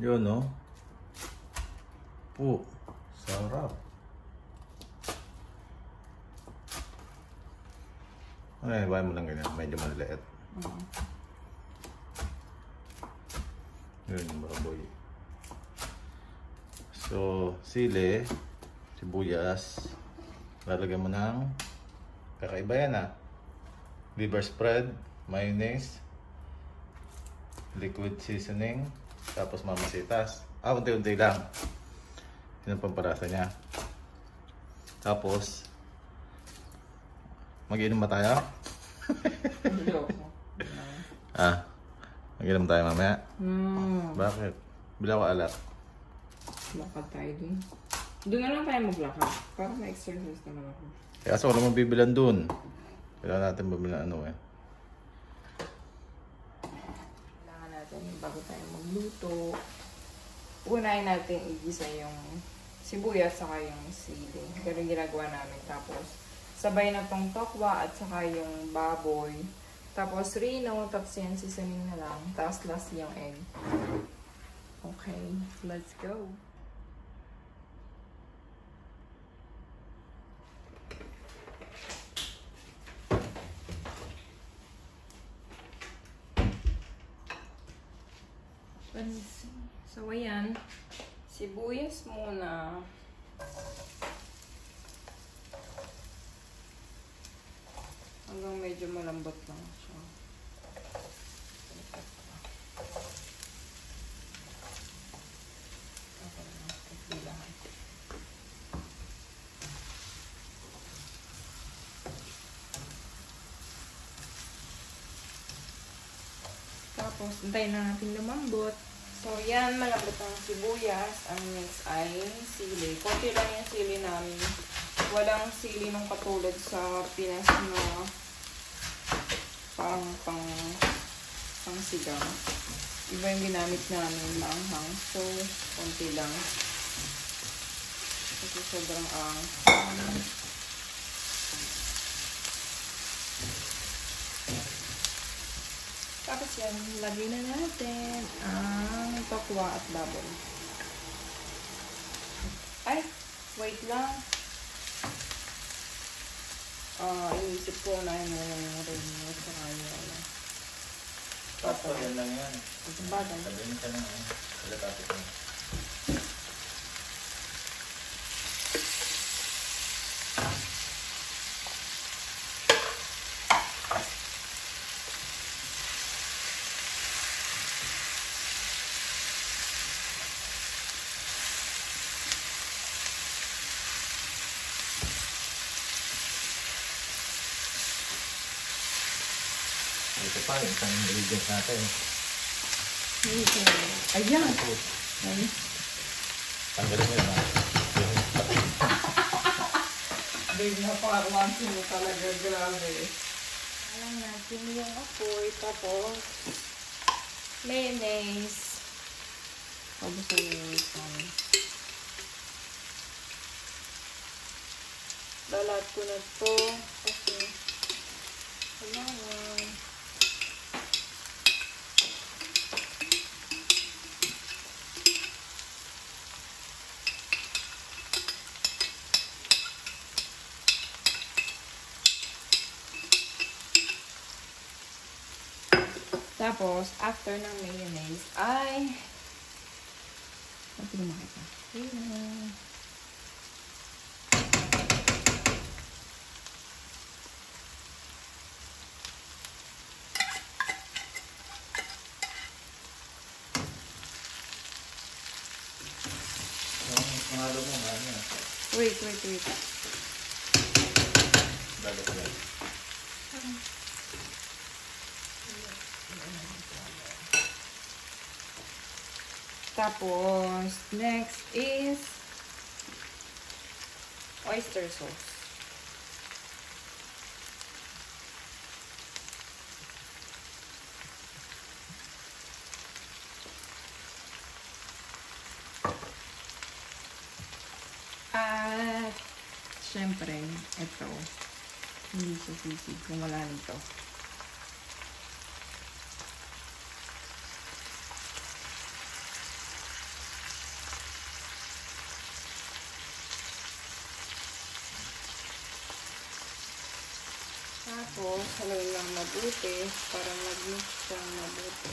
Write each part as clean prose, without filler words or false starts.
Yun, no? Po. Sarap. Ay, bayan mo lang ganyan. Medyo maliit. Yun yung baboy. So, sili, sibuyas. Lalagyan mo ng kakaiba yan ah. Liver spread, mayonnaise, liquid seasoning, tapos mamasitas. Unti-unti lang. Yun ang pamparasa niya. Tapos, mag-inom ba tayo? Mag-inom tayo mamaya? Bakit? Bila ko alak. Lakad tayo dun. Doon na lang tayo maglakad. Para ma-exercise naman ako. Kaso wala mong bibilan dun. Kailangan natin bibilan ano eh. Kailangan natin bago tayo magluto. Unahin natin igisa yung sibuyas saka yung sili. Pero ginagawa namin. Tapos sabay na tong tokwa at saka yung baboy. Tapos rino. Tapos yan seasoning na lang. Tapos last yung egg. Okay, let's go. So, ayan. Sibuyas muna. Hanggang medyo malambot lang siya. Tapos, hintayin na natin lumambot. So, yan, malambot ang sibuyas. Ang next ay sili. Konti lang yung sili namin. Walang sili nung katulad sa Pinas na parang pang sigang. Iba yung ginamit namin, maanghang. So, konti lang. Kasi sobrang anghang. Tapos yan, lagay na natin ang tokwa at baboy. Ay, wait lang. Iisip ko na yun yung rin mo sa kanya. Tapos yan lang yan. Bagay. Sabihin ka na nga. Kalatapit mo. Ito pa, isang ingredients natin. Ayan! Tanggalin mo yun ha. Babe, napaka-wansi mo talaga. Grabe. Alam natin yung apoy. Tapos, mayonnaise. Tapos yung ito. Lalat ko na to. Kasi, kailangan. Tapos, after ng mayonnaise, ay... Ano mo makita? Mahalo mo nga niya. Wait. Dagat yan. Tapos, next is oyster sauce. At, syempre, ito. Hindi sa sisig kung wala nito. Tapos, haluin lang mabuti para mag-mix siyang mabuti.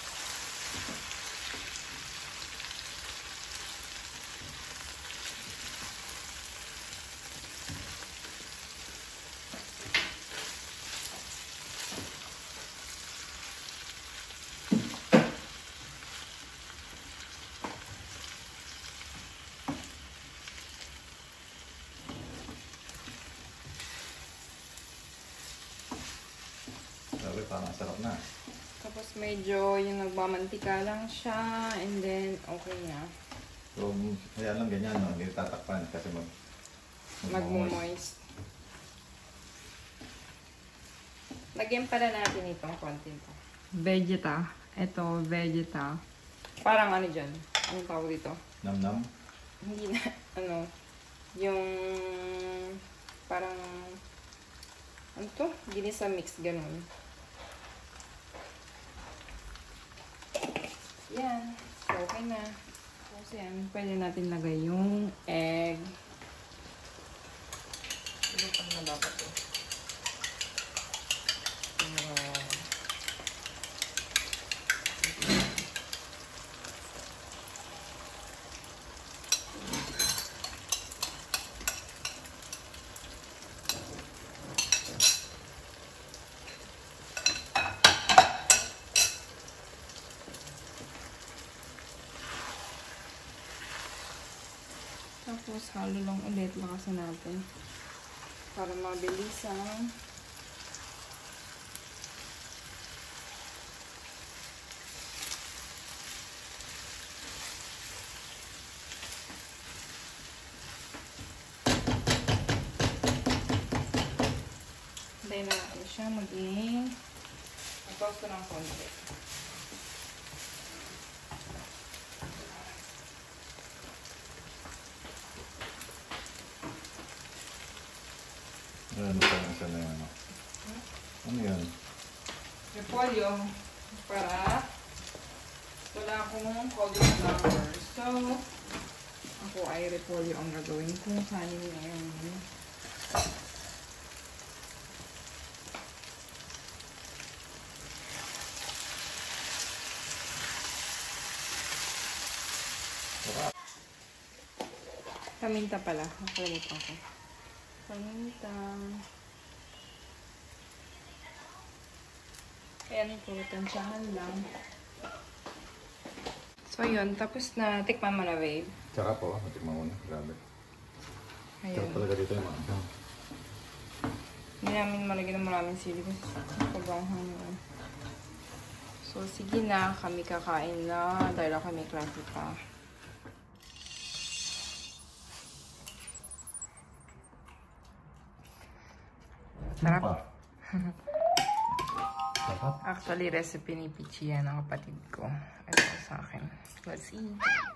Sabi, parang sarap na. Tapos medyo yung nagmamantika lang siya and then okay na. So, kaya lang ganyan, no? Hindi tatakpan kasi Mag-moist. Lagyan pala natin itong konti to. Vegeta. Ito, Vegeta. Parang ano dyan? Anong tawag dito? Nam-nam? Hindi na, ano, yung parang, ano to? Ginisa mix, ganun. Yan. So, okay na. Tapos yan, pwede natin lagay yung egg. Ano pang na dapat to? Tapos, halo lang ulit. Lakasan natin. Para mabilisan. Hintayin na natin siya maging mag-toast ng konti. Ano pa lang siya na yan? Ano yan? Repolyo para wala akong cauliflower. So, ako ay repolyo ang gagawin kung kanin ngayon. Paminta pala. Nakalimutan ko. Paminta. Ayan po, tansyahan lang. So yun, tapos na tikman mo na, babe. Tsaka po, matikman mo na. Grabe. Ayun. Tsaka talaga dito yung mga. Hindi namin malagyan ng maraming sili kasi pagbanghang yun. So sige na, kami kakain na dahil ako may klase pa. Sarap. Sarap. Actually, recipe ni Pichi yan ng kapatid ko. Ito sa akin. Let's see.